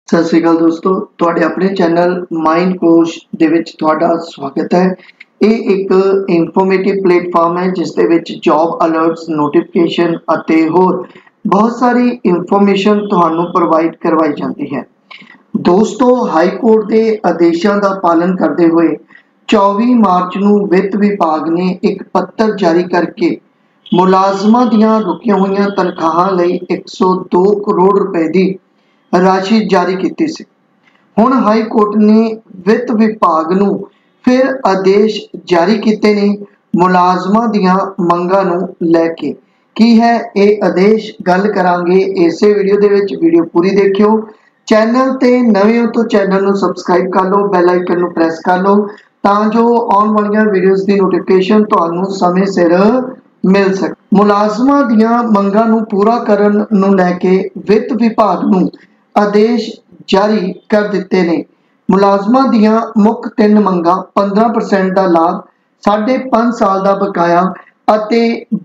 सत श्री अकाल दोस्तों, तुहाडे अपने चैनल माइंड कोश दे विच तुहाडा स्वागत है। ये एक इनफॉर्मेटिव प्लेटफॉर्म है जिस दे विच जॉब अलर्ट्स, नोटिफिकेशन अते होर बहुत सारी इंफॉर्मेशन तुहानू प्रोवाइड करवाई जाती है। दोस्तों, हाई कोर्ट के आदेशों का पालन करते हुए 24 मार्च नू वित्त विभाग ने एक पत्र जारी करके मुलाजमां दियां रुकियां हुई तनख्वाहां लई 102 करोड़ रुपए की राशि जारी की सी। हुण हाई कोर्ट ने वित्त विभाग नू फिर आदेश जारी किए ने मुलाजमां दियां मंगां नू लैके। की है ये आदेश, गल करांगे इसे वीडियो दे विच। वीडियो पूरी देखियो। चैनल ते नवे हो तो चैनल नू सबसक्राइब कर लो, बैल आइकन नू प्रेस कर लो तां जो आउण वालियां वीडियोज़ दी नोटिफिकेशन तुहानू समय सिर मिल सके। मुलाजमां दियां मंगां नू पूरा करन नू लैके वित्त विभाग नू आदेश जारी कर दिते ने। मुलाजमां दियां मुख 3 मंगां 15% का लाभ, 5.5 साल का बकाया अते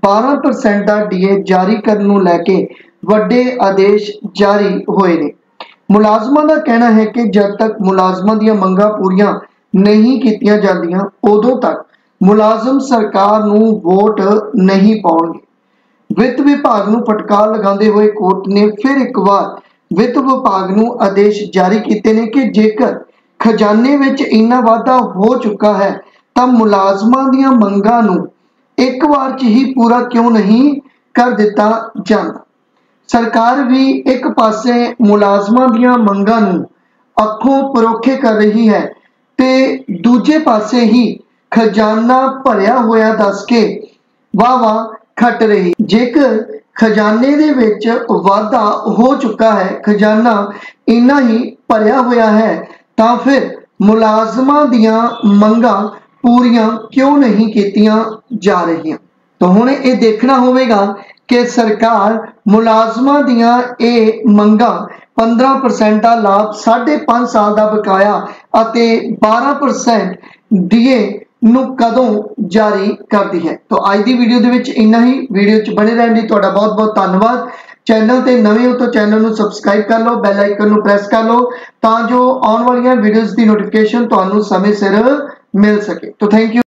12% का डीए जारी करने नू लैके वड्डे आदेश जारी होए ने। मुलाजमां का कहना है कि जब तक मुलाजमां दियां मंगां पूरियां नहीं कीतियां जांदियां उदों तक मुलाजम सरकार नू वोट नहीं पाउणगे। वित्त विभाग नू फटकार लगाते हुए कोर्ट ने फिर एक बार वित्त विभाग नू आदेश जारी किए ने कि जेकर खजाने विच इन्ना वाधा हो चुका है तो मुलाजमां दियां मंगां नू एक बार च ही पूरा क्यों नहीं कर दिता जाता। सरकार भी एक पासे मुलाजमां दियां मंगां नू अखों परोखे कर रही है ते दूजे पासे ही खजाना भरिया होया दस के वाह खट रही। जेकर खजाने दे विच वाधा हो चुका है, खजाना इन्ना ही भरिया होया है, तां फिर मुलाजमां दियां मंगां पूरियां क्यों नहीं कीतियां जा रही। तो हुण ये देखना होवेगा कि सरकार मुलाजमां दियां ये मंगां 15% का लाभ, 5.5 साल का बकाया अते 12% डीए नू कदों जारी करती है। तो आज की वीडियो दे विच इन्ना ही। वीडियो च बने रहने लई तुहाडा बहुत बहुत धन्नवाद। चैनल ते नवे हो तो चैनल नू सबसक्राइब कर लो, बैल आइकन नू प्रेस कर लो तां जो आउण वालियां वीडियोज़ की नोटिफिकेशन तुहानू समय सिर मिल सके। तो थैंक यू।